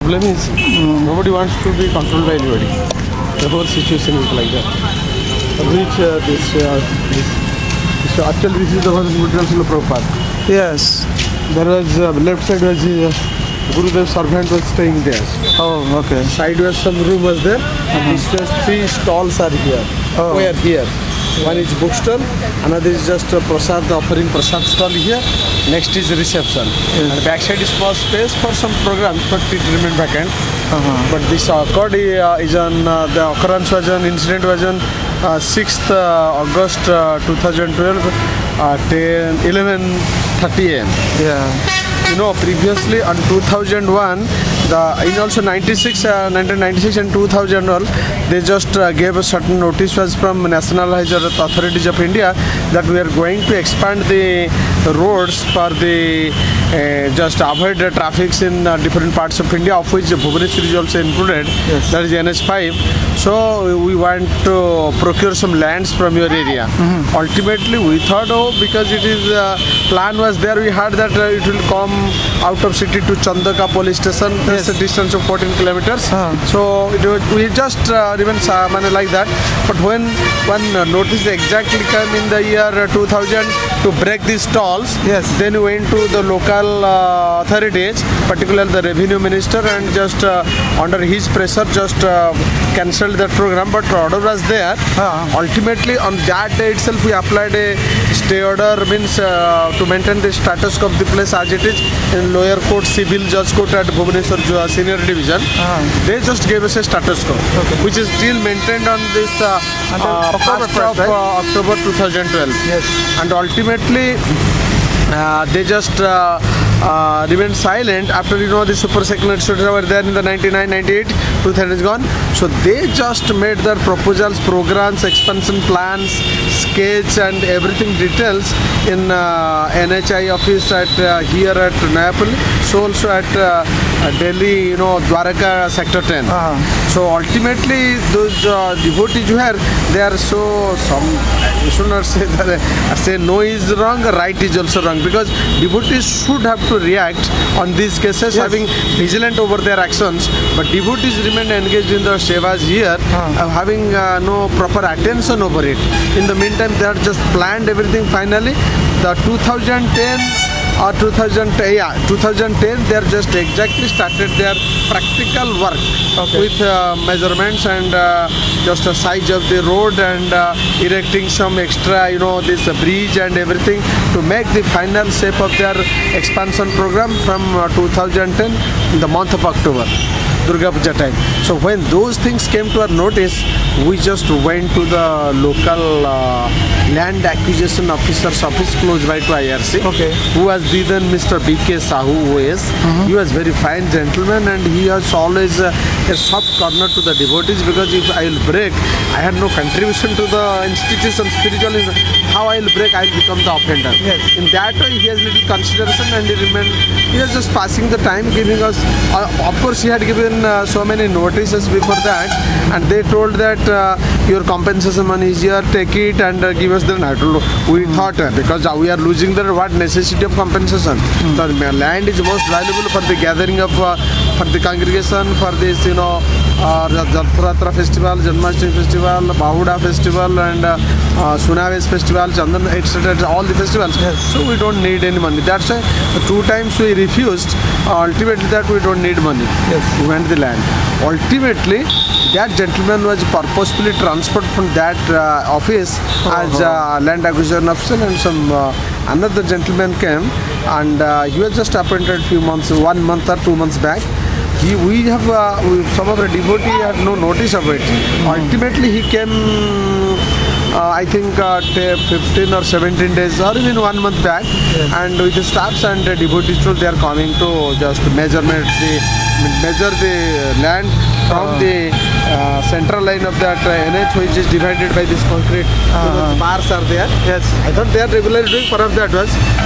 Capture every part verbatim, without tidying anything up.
problem is mm. nobody wants to be controlled by anybody. The whole situation is like that. Which uh, this, uh, this, this actually this is the one Srila Prabhupada. Yes. There was uh, left side was uh, Gurudev's servant was staying there. Oh, okay. Side was some room was there. Uh-huh. This was three stalls are here. Oh. Where here? One is bookstall, another is just a prasad, offering prasad stall here. Next is reception. Yes. And backside is small space for some programs, but it remained vacant. Uh-huh. But this occurred uh, is on uh, the occurrence was on incident was on uh, sixth uh, August uh, twenty twelve, uh, ten, eleven thirty a m Yeah. You know, previously on two thousand one, the in also ninety-six, uh, nineteen ninety-six and two thousand all, they just uh, gave a certain notice was from National Highway Authorities of India that we are going to expand the roads for the uh, just avoid the traffics in uh, different parts of India, of which Bhubaneswar is also included. Yes. That is N H five. So we want to procure some lands from your area. Mm-hmm. Ultimately, we thought, oh, because it is uh, plan was there, we heard that uh, it will come out of city to Chandaka police station. Yes. That's a distance of fourteen kilometers. Uh-huh. So it was, we just uh, even uh, like that. But when one uh, notice exactly came in the year uh, two thousand to break these stalls, yes. Then we went to the local uh, authorities, particularly the revenue minister, and just uh, under his pressure, just uh, cancelled that program. But order was there. Uh-huh. Ultimately, on that day itself, we applied a stay order, means uh, to maintain the status of the place as it is in lower court, civil judge court at Bhubaneswar senior division. Uh-huh. They just gave us a status quo, okay. Which is still maintained on this uh, uh, October first, of uh, October twenty twelve. Yes. And ultimately, uh, they just uh, uh, remained silent after, you know, the super secretary were there in the ninety-nine, ninety-eight, two thousand is gone. So they just made their proposals, programs, expansion plans, sketch and everything details in uh, N H I office at uh, here at Napoli, so also at uh, Delhi, you know, Dwaraka sector ten. Uh-huh. So ultimately those uh, devotees who are, they are so, some, you should not say that uh, say no is wrong, right is also wrong, because devotees should have to react on these cases, yes. Having vigilant over their actions, but devotees remain engaged in the sevas here, uh-huh. uh, having uh, no proper attention over it. In the meantime, they have just planned everything finally. The two thousand ten or two thousand ten, yeah, two thousand ten, they are just exactly started their practical work, okay. With uh, measurements and uh, just a size of the road and uh, erecting some extra, you know, this uh, bridge and everything to make the final shape of their expansion program from uh, two thousand ten in the month of October, Durga Puja time. So when those things came to our notice, we just went to the local uh, land acquisition officer's office close by to I R C, okay. Who was the then Mister B K Sahu O S. Mm-hmm. He was very fine gentleman and he has always uh, a soft corner to the devotees, because if I will break, I had no contribution to the institution, spiritual, how I will break, I will become the offender. Yes. In that way, he has little consideration and he remained, he was just passing the time, giving us, uh, of course he had given uh, so many notices before that, and they told that uh, your compensation money is here, take it and uh, give us the, I told, we mm. thought uh, because uh, we are losing the what necessity of compensation. Mm. The land is most valuable for the gathering of, uh, for the congregation, for this, you know, uh, Jatratra festival, Janmashtami festival, Bahuda festival and uh, uh, Sunavesh festival, Chandan, et cetera, all the festivals. Yes. So we don't need any money. That's why two times we refused. Uh, ultimately that we don't need money. Yes. We went the land. Ultimately, that gentleman was purposefully transferred from that uh, office oh, as uh, land acquisition officer, and some uh, another gentleman came and uh, he was just appointed few months, one month or two months back. He, we have uh, we, some of the devotee had no notice of it. Mm. Ultimately, he came. Uh, I think uh, fifteen or seventeen days or even one month back, yes. And with the staffs and the devotees, they are coming to just measurement the measure the land from uh. the uh, central line of that uh, N H, which is divided by this concrete. Uh-huh. So bars are there. Yes, I thought they are regularly doing. Perhaps that was when.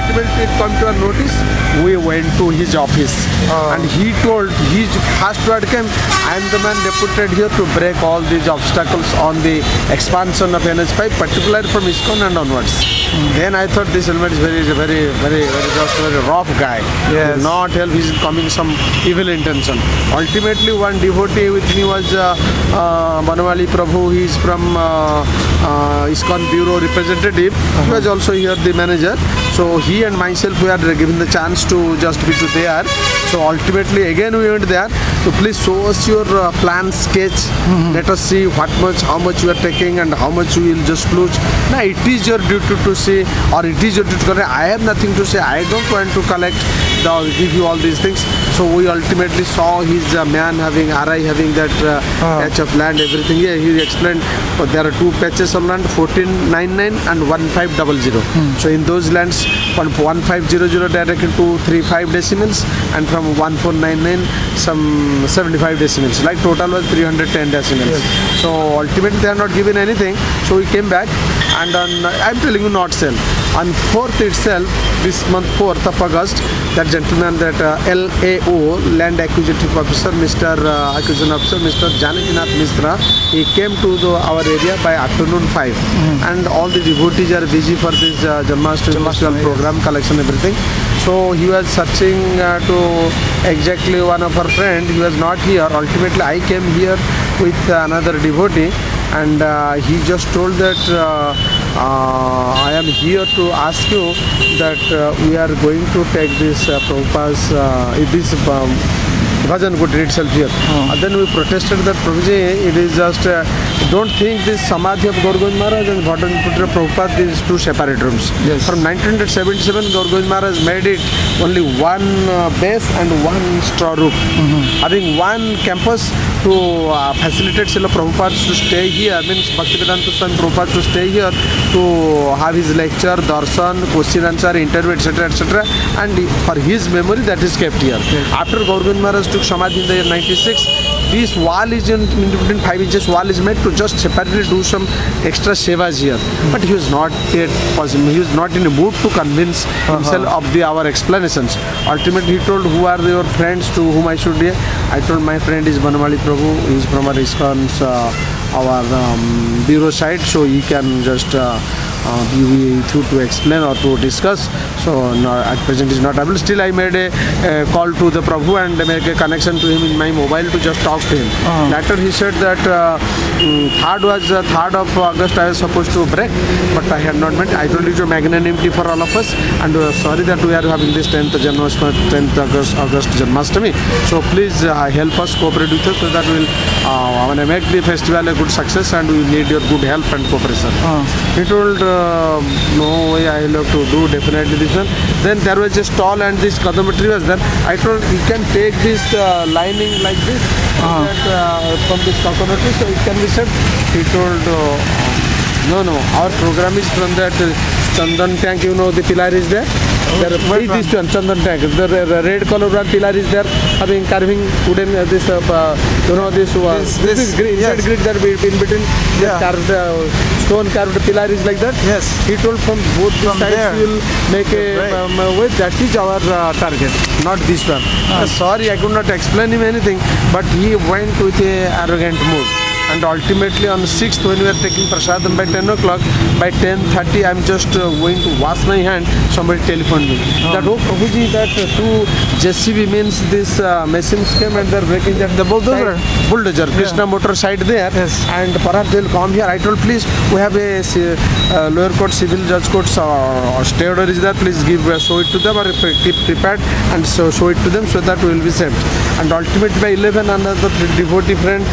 ultimately it come to our notice. We went to his office, Oh. and he told his first word came, "I am the man deputed here to break all these obstacles on the expansion of N H five, particularly from ISKCON and onwards." Then I thought this helmet is very, very, very, very just very rough guy. Yes. Will not help. He's coming some evil intention. Ultimately, one devotee with me was uh, uh, Banwali Prabhu. He is from uh, uh, ISKCON Bureau representative. He was also here the manager. So he and myself we are given the chance to just be to there. So ultimately again we went there. So please show us your uh, plan sketch. Let us see what much, how much you are taking and how much you will just lose. Now it is your duty to say, or it is your duty to collect. I have nothing to say. I don't want to collect, the, give you all these things. So we ultimately saw his uh, man having R I having that uh, Ah. patch of land, everything. Yeah, he explained uh, there are two patches of land, fourteen ninety-nine and fifteen hundred. So in those lands, from fifteen hundred directly to thirty-five decimals, and from fourteen ninety-nine some seventy-five decimals. Like total was three hundred ten decimals. So ultimately they are not given anything. So we came back, and on I'm telling you not sell. On fourth itself, this month fourth of August, that gentleman, that uh, L A O, Land Acquisitive Officer, Mister Uh, Acquisition Officer, Mister Janakinath Misra, he came to the, our area by afternoon five, and all the devotees are busy for this uh, Janmashtami festival program, collection, everything. So he was searching uh, to exactly one of our friend. He was not here. Ultimately, I came here with another devotee, and uh, he just told that uh, uh, I am here to ask you that uh, we are going to take this uh, Prabhupada's uh, this um, Bhajan Kutir itself here. And then we protested that Prabhuji, it is just uh, don't think this Samadhi of Gaur Govind Maharaj and Bhajan Kutir Prabhupada is two separate rooms. Yes. From nineteen seventy-seven, Gaur Govind Maharaj made it only one uh, base and one straw roof, having one campus to uh, facilitate Srila Prabhupada to stay here, means Bhaktivedanta Swami Prabhupada to stay here to have his lecture, darshan, question answer, interview, et cetera, et cetera. And for his memory, that is kept here. After Gaur Govind Maharaj took Samadhi in the year ninety-six, this wall is in, in between five inches wall is made to just separately do some extra sevas here. But he was not yet possible. He was not in a mood to convince himself of the our explanations. Ultimately, he told, who are your friends to whom I should hear? I told, my friend is Banwali Prabhu. He is from our ISKCON's uh, our um, bureau side, so he can just uh, uh, be through to explain or to discuss. So no, at present is not able. Still, I made a, a call to the Prabhu and make a connection to him in my mobile to just talk to him. Uh-huh. Later he said that uh, mm, third was uh, third of August I was supposed to break, but I had not met. I told you to magnanimity for all of us, and uh, sorry that we are having this tenth Janmashtami, tenth August, August Janmashtami. So please uh, help us, cooperate with us, so that we'll uh, when I make the festival a good success, and we need your good help and cooperation. Uh-huh. He told, uh, no way, I will have to do definitely this one. Then there was a stall and this kadamba tree was there. I told, you can take this uh, lining like this, Uh-huh. that, uh, from this coconut tree, so it can be said. He told, uh, no, no, our program is from that uh, Chandan tank, you know, the pillar is there. There are three, this one, Chandan tank. The, the red color one pillar is there, having carving wooden, uh, this, uh, uh, you know, this, uh, This- this, this- is green, yes. grid that be in between, the Yeah. carved, uh, stone carved pillar is like that. Yes. He told, from both the From sides there. we will make a Right. um, uh, way. That is our uh, target, not this one. Uh, sorry, I could not explain him anything, but he went with a arrogant mood. And ultimately on the sixth, when we were taking prasadam by ten o'clock, by ten thirty, I'm just uh, going to wash my hand. Somebody telephoned me that, oh Prabhuji, that uh, two J C B means this uh, machines came and they're breaking that The bulldozer. side- bulldozer, Krishna motor side there, Yes. and perhaps they'll come here. I told, please, we have a ci- uh, lower court civil judge courts uh, stay order is there. Please give uh, show it to them, or if, uh, keep prepared and so show it to them, so that we will be saved. And ultimately by eleven, another devotee friend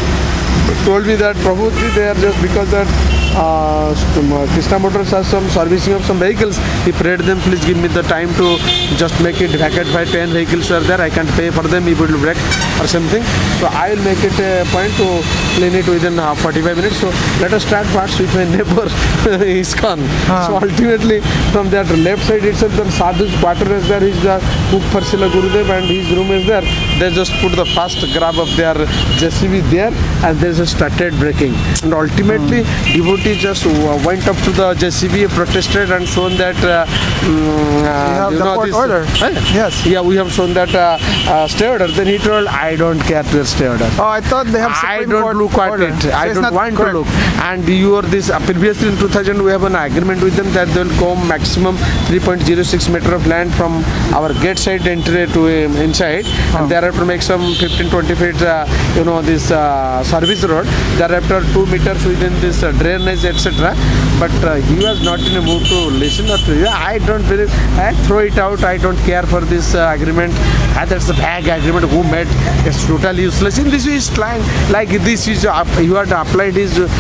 told me that Prabhuji, they are just because that uh, Krishna Motors has some servicing of some vehicles. He prayed them, please give me the time to just make it vacate by ten vehicles are there. I can't pay for them, if it will break or something. So I will make it a point to clean it within uh, forty-five minutes. So let us start first with my neighbor ISKCON. Ah. So ultimately from that left side itself, the Sadhu's quarter is there. He's the cook for Srila Gurudev, and his room is there. they just put the first grab of their J C B there, and they just started breaking. And ultimately, mm. devotee just went up to the J C B, protested, and shown that uh, uh, you, you know court this order. Uh, yes. Yeah, we have shown that uh, uh, stay order. Then he told, I don't care to your stay order. Oh, I thought they have Supreme I don't Court look at order. it. So I don't want correct. to look. And you are this uh, previously in two thousand we have an agreement with them that they will go maximum three point zero six meter of land from our gate side entry to um, inside, oh. and thereafter make some fifteen twenty feet uh, you know this uh, service road. Thereafter two meters within this uh, drainage etc. But uh, he was not in a mood to listen or to. I don't believe. I throw it out. I don't care for this uh, agreement. Ah, that's the bag agreement. Who made? It's totally useless. In this is like like this is uh, you have to apply this uh,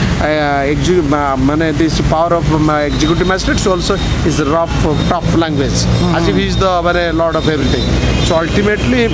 uh, this power of um, executive magistrate also is rough tough language. Mm-hmm. As if he is the uh, lord of everything. So ultimately,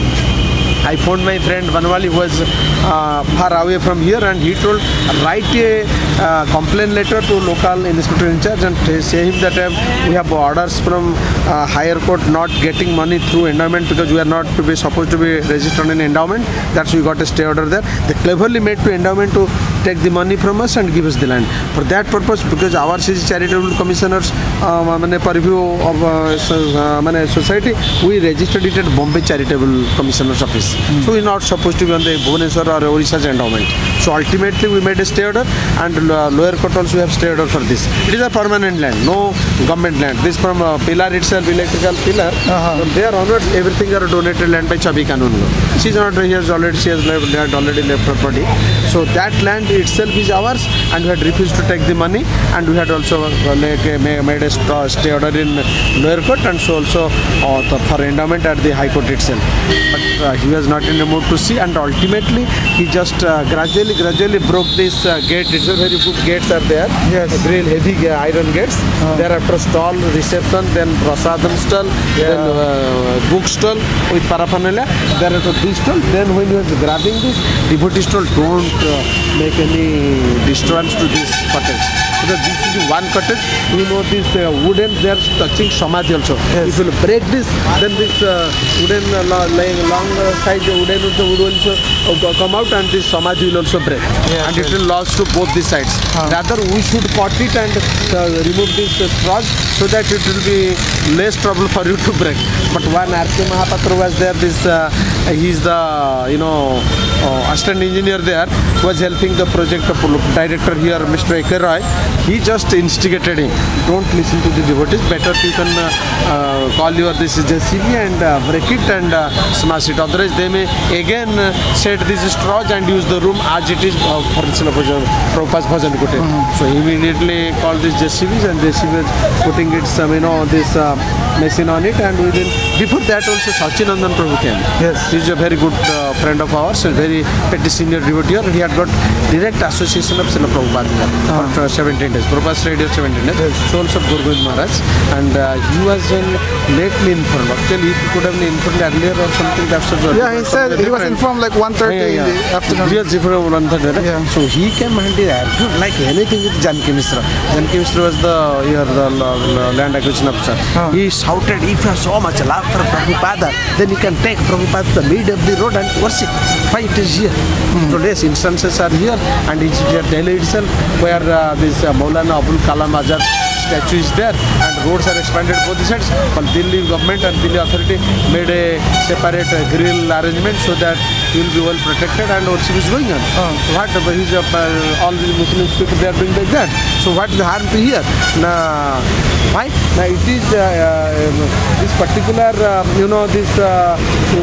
I found my friend Banwali was uh, far away from here, and he told write a uh, complaint letter to local inspector in charge and say him that uh, we have orders from uh, higher court not getting money through endowment because we are not to be supposed to be registered in endowment. That's why we got a stay order there. They cleverly made to endowment to take the money from us and give us the land. For that purpose, because ours is charitable commissioners uh, purview of uh, uh, society, we registered it at Bombay Charitable Commissioner's Office. Mm. So we are not supposed to be on the Bhubaneswar or Odisha's endowment. So ultimately we made a stay order, and uh, lower court also we have stay order for this. It is a permanent land, no government land. This from uh, pillar itself, electrical pillar, uh-huh. from there onwards everything are donated land by Chabi Kanun. She is not here, already she has left, already left property. So that land itself is ours, and we had refused to take the money, and we had also uh, like, uh, made a stay order in lower court, and so also uh, the, for endowment at the high court itself. But uh, he was not in the mood to see, and ultimately he just uh, gradually gradually broke this uh, gate. It's a very good gates are there. Yes. Real heavy uh, iron gates. Uh. Thereafter stall, reception, then prasadam stall, yeah. then uh, book stall with paraphernalia. Thereafter this stall. Then when you are grabbing this, devotee stall, don't uh, make any disturbance to this cottage. Because this is one cottage, you know this uh, wooden, they are touching samadhi also. Yes. If you break this, then this uh, wooden uh, long uh, side wooden also would also uh, come out, and this samadhi will also break. Yes, and yes. It will lose to both the sides. Huh. Rather, we should cut it and uh, remove this uh, straws so that it will be less trouble for you to break. But one R K Mahapatra was there, this uh, he is the you know uh, assistant engineer there, was helping the project director here, Mister A K Roy. He just instigated him. Don't listen to the devotees. Better you can uh, uh, call your this J C B and uh, break it and uh, smash it. Otherwise, they may again uh, set this straws and use the room as it is uh, for the Prabhupada's Bhajan Kute. Mm-hmm. So he immediately called this J C Bs, and J C B was putting its um, you know this uh, machine on it. And within before that also Sachinandan Prabhu came. Yes, he is a very good uh, friend of ours, a very petty senior devotee. He had got direct association of Srila Prabhupada uh-huh. for seventeen days. Prabhupada stayed here seventeen days. Yes. Souls of Guru Govind Maharaj, and uh, he was uh, lately informed. Actually, if he could have been informed earlier or something, that's a yeah. He said he was informed like one thirty yeah, yeah, yeah. in the afternoon. Yes, one thirty. Yeah. So he came and he argued like anything with Janaki Mishra. Janaki Mishra was the here the uh, land acquisition officer. Huh. He shouted, "If you have so much love for Prabhupada, then you can take Prabhupada to the mid of the road and worship. Why it is here?" Mm. So yes, instances are here, and it's here Delhi itself, where uh, this uh, Maulana Abul Kalam Azad statue is there, and roads are expanded both the sides. But Delhi government and Delhi authority made a separate uh, grill arrangement so that he will be well protected, and worship is going on. Uh, what he's, uh, all the Muslim people they are doing like that. So what is the harm to here? Now, why? Now it is uh, uh, this particular uh, you know this uh,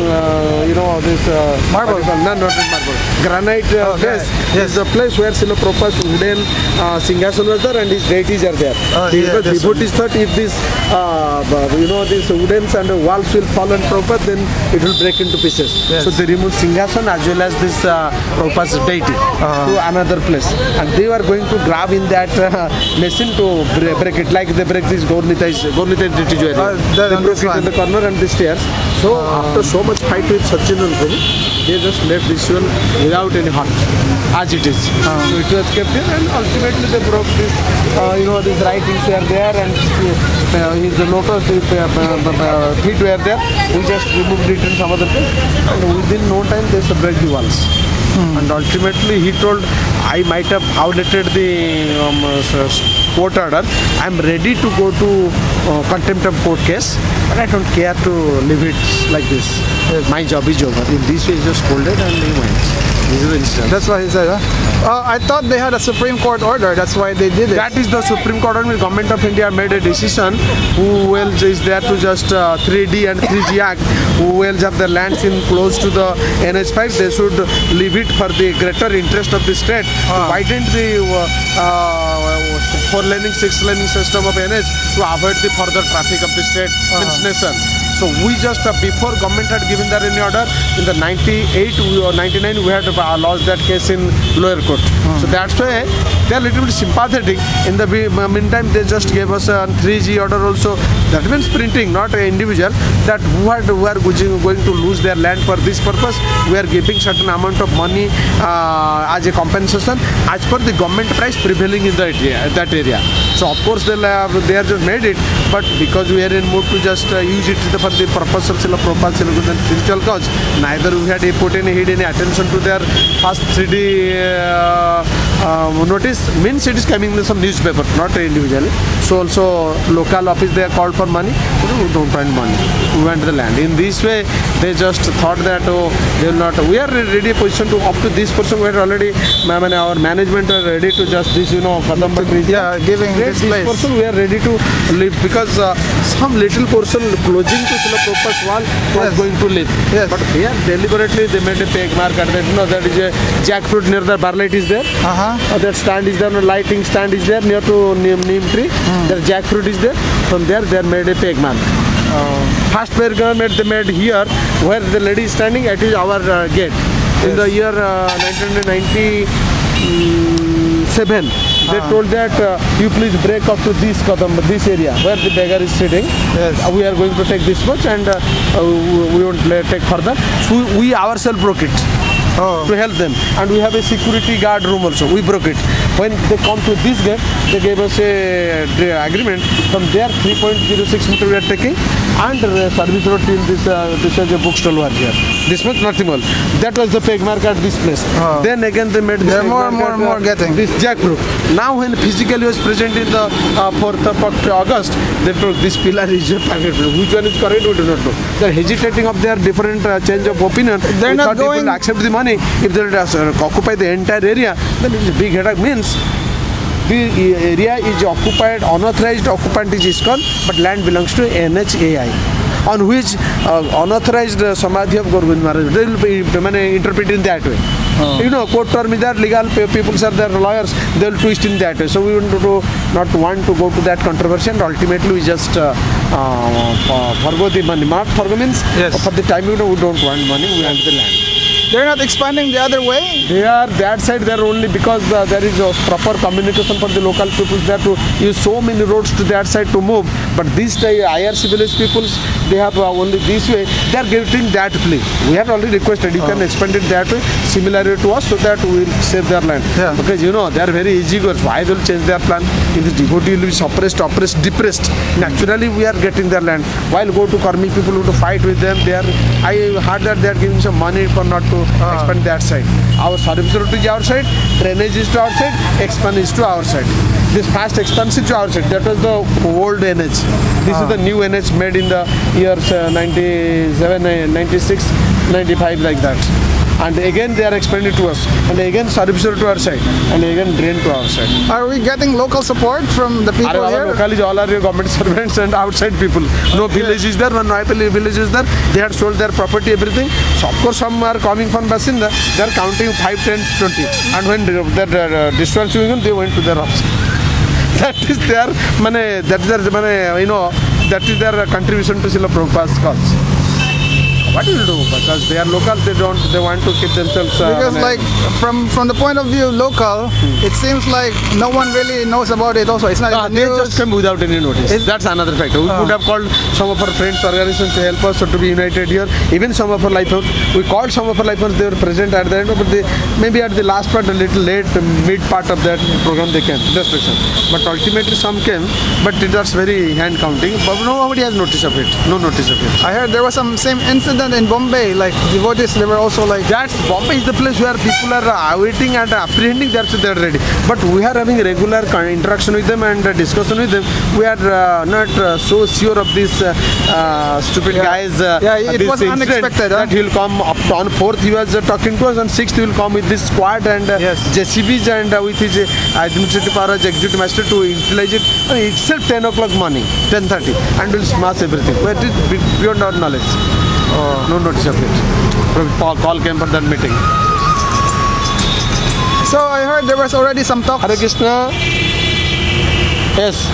uh, you know this uh, marble. No, not marble. Granite uh, oh, base. Yes. Is the place where Srila Prabhupada's wooden uh, Singhasan was there, and his deities are there. Oh, yeah, the devotees thought if this uh, you know these woodens and the walls will fall on Prabhupada, then it will break into pieces. Yes. So they removed Singhasan as well as this uh, Prabhupada's deity uh-huh. to another place, and they were going to grab in that uh, machine to break, break it, like they break this Gaurnita Gaurnita deity. Uh, they broke it in the corner and the stairs. So uh-huh. after so much fight with Sachinandan Prabhu, they just left this well without any hurt, as it is. Uh. So it was kept here, and ultimately they broke this. Uh, you know, these writings were there, and uh, his lotus uh, uh, uh, feet were there. We just removed it in some other place, and within no time they break the walls. Hmm. And ultimately he told, I might have violated the um, uh, court order. I am ready to go to uh, contempt of court case, but I don't care to leave it like this. Yes. My job is over. In this way, he just scolded and he went. This is the instance. That's what he said, huh? Uh, I thought they had a Supreme Court order. That's why they did it. That is the Supreme Court order. The Government of India made a decision. Who else is there to just uh, three D and three G Act? Who else have their lands in close to the N H five? They should leave it for the greater interest of the state. Ah. Widen the uh, uh, four laning, six laning system of N H to avoid the further traffic of the state, Ah. means nation. So we just uh, before government had given that any order in the ninety-eight or ninety-nine we had uh, lost that case in lower court. So that's why they are little bit sympathetic. In the meantime, they just gave us a three G order also. That means printing, not an individual. That who are who are going to lose their land for this purpose, we are giving certain amount of money uh, as a compensation as per the government price prevailing in that area. That area. So of course they have they have just made it, but because we are in mood to just uh, use it for the purpose of Prabhupada spiritual cause, neither we had put any heed any attention to their first three D uh, uh, notice. Means it is coming in some newspaper, not individually. So also local office they are called for money. We don't want money. We want the land. In this way, they just thought that oh they will not. We are ready position to up to this person. We are already. I mean, our management are ready to just this you know Kadamba Bridge. Yeah, giving this, this place. person we are ready to live because uh, some little portion closing to Srila Prabhupada's wall was Yes. going to live. Yes. But here deliberately they made a peg mark at that. You know that is a jackfruit near the bar light is there. Uh-huh. Uh, that stand is there. No lighting stand is there near to neem, neem tree. There jackfruit is there. From there they made a peg mark. Uh, first paragraph made they made here where the lady is standing. It is our uh, gate. In the year uh, nineteen ninety-seven, they Ah. told that uh, you please break up to this Kadam, this area where the beggar is sitting. Yes. Uh, we are going to take this much and uh, uh, we won't let, take further. So we, we ourselves broke it. Oh. To help them, and we have a security guard room also. We broke it. When they come to this gate, they gave us a uh, agreement. From there, three point zero six meter we are taking, and uh, service road till this uh, this is a bookstall over here. This much nothing all. That was the peg mark at this place. Oh. Then again they made this There are peg more and mark more and at, uh, more getting. this jackfruit. Now when physically was present in the uh, fourth of August, they told this pillar is a private pillar. Which one is correct? We do not know. They are hegitating of their different uh, change of opinion. They're We not thought going- people accept the money. If they uh, occupy the entire area, then it is a big headache. Means the area is occupied, unauthorized occupant is ISKCON, but land belongs to N H A I, on which uh, unauthorized uh, Samadhi of Govind Maharaj, they will be uh, interpreted in that way. Oh. You know, court term is that legal people are their lawyers, they will twist in that way. So we want to not want to go to that controversy, and ultimately we just uh, uh, forgo the money. Not forgo means Yes. for the time you know we don't want money, we want the land. They're not expanding the other way? They are that side there only because uh, there is a proper communication for the local people there to use so many roads to that side to move. But these uh, I R C village peoples, they have uh, only this way. They are getting that play. We have already requested you can expand it that way, similarly to us, so that we will save their land. Yeah. Because you know they are very easy goers. Why they will change their plan? If the devotee will be suppressed, oppressed, depressed, naturally we are getting their land. While go to Karmi people who to fight with them, they are. I heard that they are giving some money for not to Ah. expand that side. Our service road is our side, drainage is to our side, expand is to our side. This fast expansion to our side. That was the old N H. This Ah. is the new N H made in the years uh, ninety-seven, ninety-six, ninety-five like that. And again they are expanding to us, and again service road to our side, and again drain to our side. Are we getting local support from the people Our here? locally all are your government servants and outside people. No village is there, one village is there. They had sold their property, everything. So of course some are coming from Basinda. They are counting five, ten, twenty. And when that uh, disturbance going on, they went to their office. That is their money. That is their money. You know, that is their contribution to Srila Prabhupada's cause. What will you do? Because they are local, they don't, they want to keep themselves. Uh, Because like from from the point of view local, it seems like no one really knows about it. Also, it's not Ah, in the they news. just came without any notice. Is- That's another factor. We Ah. could have called some of our friends, organizations to help us or to be united here. Even some of our life homes. We called some of our life homes. They were present at the end, but they maybe at the last part, a little late, mid part of that program they came. Destruction. But ultimately some came. But it was very hand counting. But nobody has notice of it. No notice of it. I heard there was some same incident in Bombay. Like devotees, they were also like. That's Bombay is the place where people are awaiting and apprehending. That's they are ready. But we are having regular con- interaction with them and uh, discussion with them. We are uh, not uh, so sure of this uh, uh, stupid Yeah. guys. Uh, Yeah, it this was incident unexpected, huh? That he will come up on fourth. He was uh, talking to us, and sixth he will come with this squad and uh, Yes. J C Bs and uh, with his uh, administrative power as executive master to utilize it. Uh, itself ten o'clock morning, ten thirty, and will smash everything. But it is beyond our knowledge. Uh, no notice of it. Call call came for that meeting. So I heard there was already some talks. Hare Krishna yes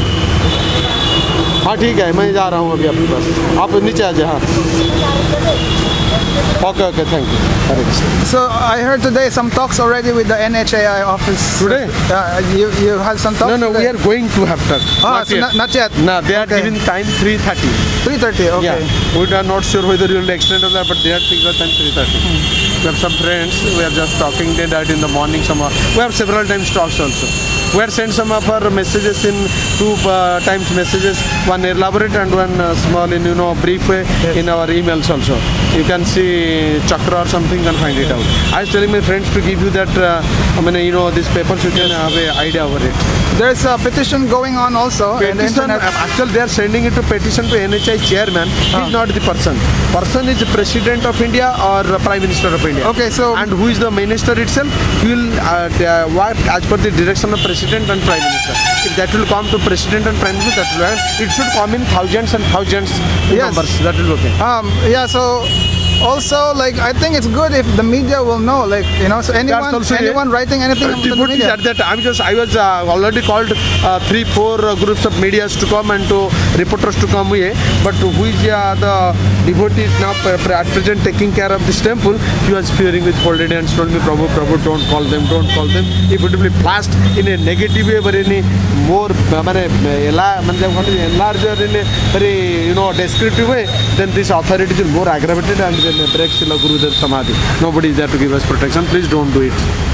हाँ ठीक है मैं जा रहा हूँ अभी आपके पास आप नीचे आ जाए हाँ okay okay thank you Hare Krishna So I heard today some talks already with the N H A I office. Today? Uh, you you had some talks. No no we today? are going to have talk Ah, not so yet. not, not yet. No they are Okay. giving time three thirty three thirty. Okay. yeah we are not sure whether you will extend or that but they are fixed time three thirty we have some friends we are just talking they that in the morning some uh, we have several times talks also we have sent some of our messages in two uh, times messages one elaborate and one uh, small in you know brief way in our emails also you can see chakra or something and find it out I was telling my friends to give you that uh, I mean you know these papers you can have a idea over it. There's a petition going on also. in the Petition, internet. actually they are sending it to petition to N H I chairman. He is not the person. Person is the president of India or prime minister of India. Okay, so- and who is the minister itself? He will uh, uh, work as per the direction of president and prime minister. If that will come to president and prime minister, that will uh, it should come in thousands and thousands Yes. numbers. That will be okay. Um, yeah, so also like I think it's good if the media will know, like you know, so anyone also a- anyone writing anything to the Devotees media. at that time just I was uh, already called uh, three four uh, groups of medias to come and to reporters to come here but who is uh, the devotee now pre- pre- at present taking care of this temple he was fearing with folded hands told me Prabhu Prabhu don't call them don't call them if it will be flashed in a negative way but in a more uh, mane, ela- mane, what is it, enlarger in a very you know descriptive way then this authority is more aggravated and then breaks Srila Gurudev Samadhi. Nobody is there to give us protection. Please don't do it.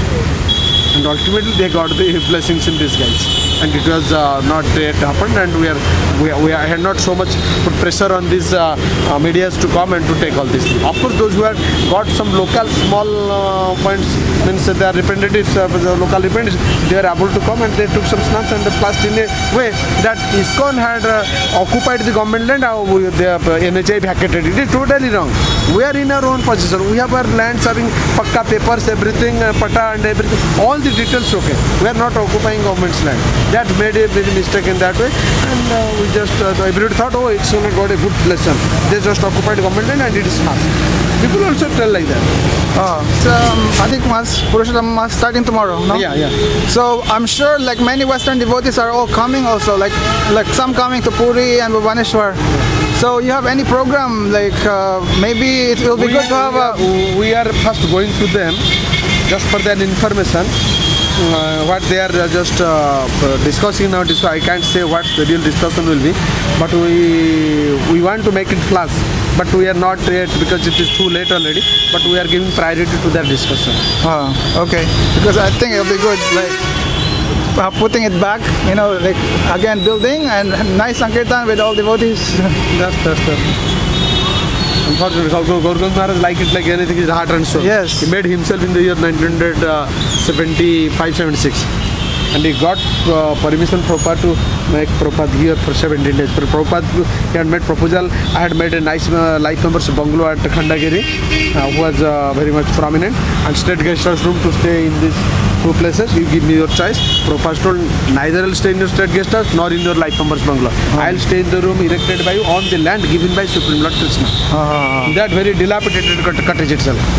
And ultimately they got the blessings in disguise. And it was uh, not yet happened and we are we, are, we are, I had not so much put pressure on these uh, uh, medias to come and to take all this. Of course those who had got some local small uh, points means they are representatives uh, the local representatives they are able to come and they took some snaps and they passed in a way that ISKCON had uh, occupied the government land uh, we- the uh, N H I vacated it. It is totally wrong. We are in our own position. We have our lands having pakka papers, everything, uh, pata and everything. All the details okay. We are not occupying government's land. That made a big mistake in that way. And uh, we just, uh, everybody thought, oh, it's only got a good lesson. They just occupied government land and it is fast. People also tell like that. Oh, it's um, Adhik Mas, Purushottam Mas starting tomorrow, no? Yeah, yeah. So I'm sure like many Western devotees are all coming also, like like some coming to Puri and Bhubaneswar. So you have any program like uh, maybe it will be we, good to have a. we, we are first going to them just for that information. Uh, what they are uh, just uh, discussing now, so I can't say what the real discussion will be, but we we want to make it flash, but we are not yet because it is too late already. But we are giving priority to that discussion. Oh, okay. Because I think it'll be good, like uh, putting it back, you know, like again building and nice sankirtan with all devotees. That's that's that's. Unfortunately, Gaur Govind Maharaj like it like anything is heart and soul. Yes. He made himself in the year nineteen seventy-five seventy-six. And he got uh, permission Prabhupada to make Prabhupada here for seventeen days. But Prabhupada, he had made proposal. I had made a nice uh, life members bungalow at Khandagiri, uh, who was uh, very much prominent, and state guest house room to stay in these two places. You give me your choice. Prabhupada told neither will stay in your state guest house nor in your life members bungalow. I'll stay in the room erected by you on the land given by Supreme Lord Krishna. Uh, That very dilapidated cot- cottage itself.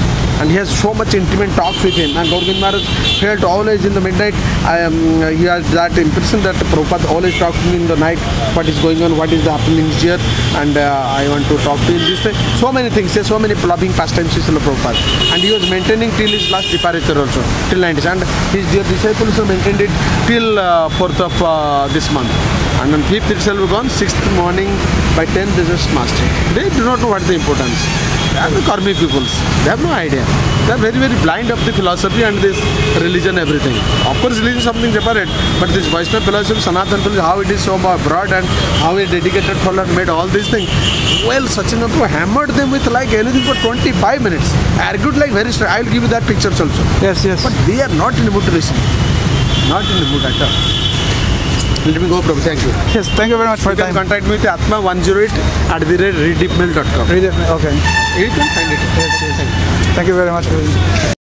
and he has so much intimate talks with him. And Gaur Gobind Maharaj felt always in the midnight, I, um, he has that impression that Prabhupada always talks to me in the night, what is going on, what is happening here, and uh, I want to talk to him this way. So many things, so many loving pastimes with Prabhupada. And he was maintaining till his last departure also, till nineties. And his dear disciples have maintained it till uh, fourth of uh, this month. And on fifth itself gone, sixth morning by ten they just mastered. They do not know what the importance. They are the karmic peoples. They have no idea. They are very very blind of the philosophy and this religion, everything. Of course religion is something separate, but this Vaishnava philosophy, Sanatana philosophy, how it is so broad and how he dedicated for Lord made all these things. Well, Sachin Appu hammered them with like anything for twenty-five minutes. Argued like very straight. I will give you that pictures also. Yes, yes. But they are not in the mood to listen. Not in the mood at all. Let me go, Prabhu. Thank you. Yes, thank you very much for You your can time. contact me with atma one oh eight at the rate redeepmail dot com. Read it. Okay. You can find it. Yes, yes. Thank you very much.